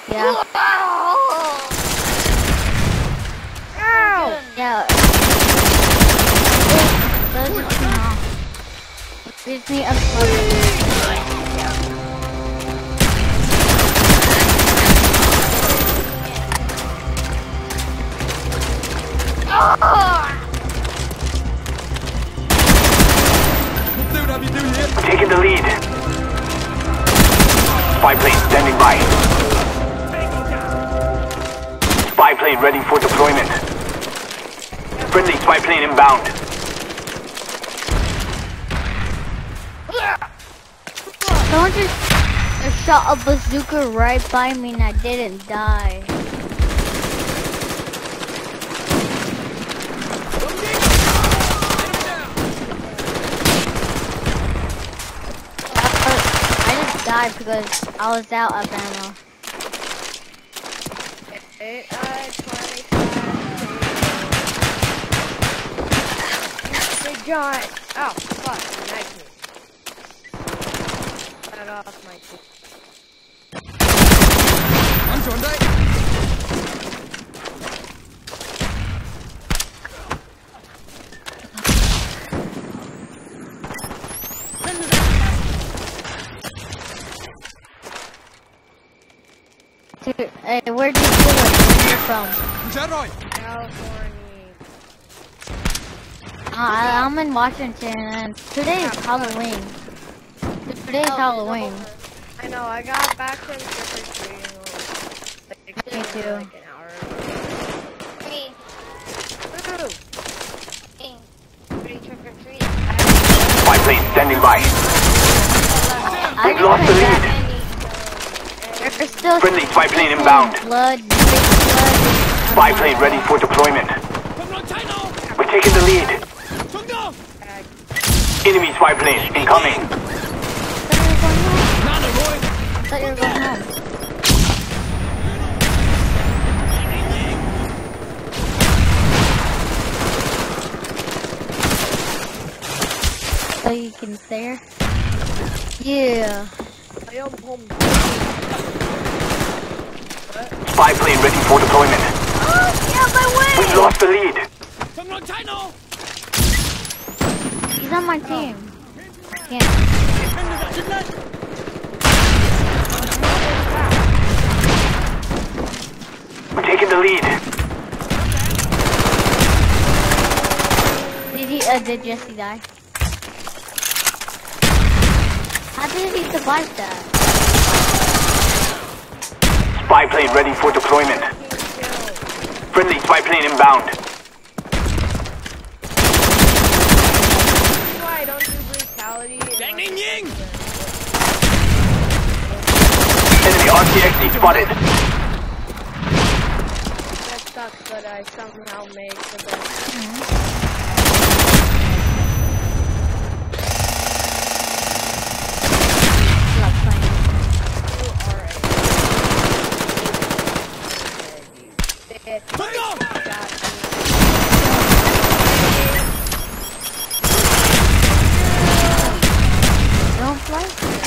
Yeah. Ow! Yeah. Those are small. Gives me a We're taking the lead. Spy plane standing by. Spy plane ready for deployment. Friendly spy plane inbound. Someone just shot a bazooka right by me and I didn't die. I just died because I was out of ammo. Big giant. Oh, fuck. Nice me. Cut off my team. Bắn chuẩn đấy. Dude, hey, where'd you do it? Where you from? Chết rồi. California. I'm in Washington and today is Halloween. Today's Halloween. I know, I got back from trick-or-treating like, Me too. like an hour ago. Woo! Pretty trick-or-treat. Spy plane standing by. We've lost the lead. There's still Friendly spy plane inbound. blood, big blood. Spy plane ready for deployment. We're taking the lead. Enemy spy plane incoming. I thought you were going home. So you can stare? Yeah. I am home. Spy plane ready for deployment. Oh, yeah, my way! We've lost the lead. He's on my team. Can't. We're taking the lead. Did Jesse die? How did he survive that? Spy plane ready for deployment. Friendly spy plane inbound. That's why I don't do brutality. Enemy RTXD spotted. That sucks, but I somehow make the best. Don't fly?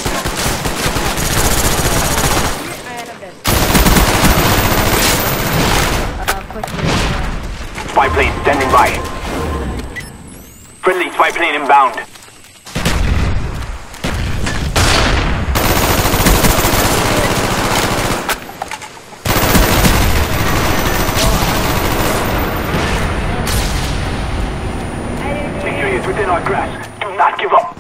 Spy plane standing by. Friendly spy plane inbound. Victory is within our grasp. Do not give up.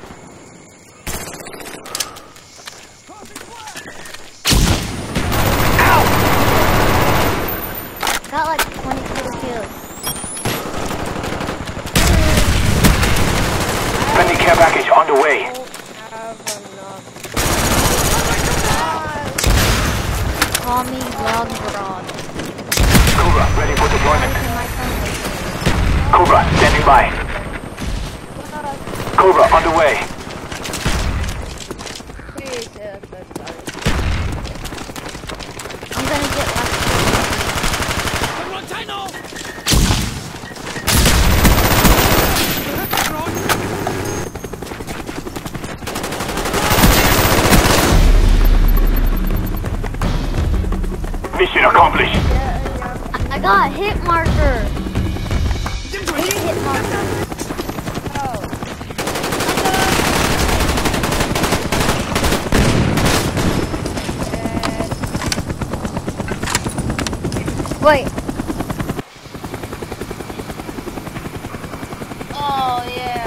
Got like 22 kills. Friendly care package on the way. Call me Log Broad. Cobra ready for deployment. Cobra standing by. Cobra on the way. I'm gonna get left. Mission accomplished. I got a hit marker. Tiêm chuẩn đi. Hit marker. Wait. Oh yeah.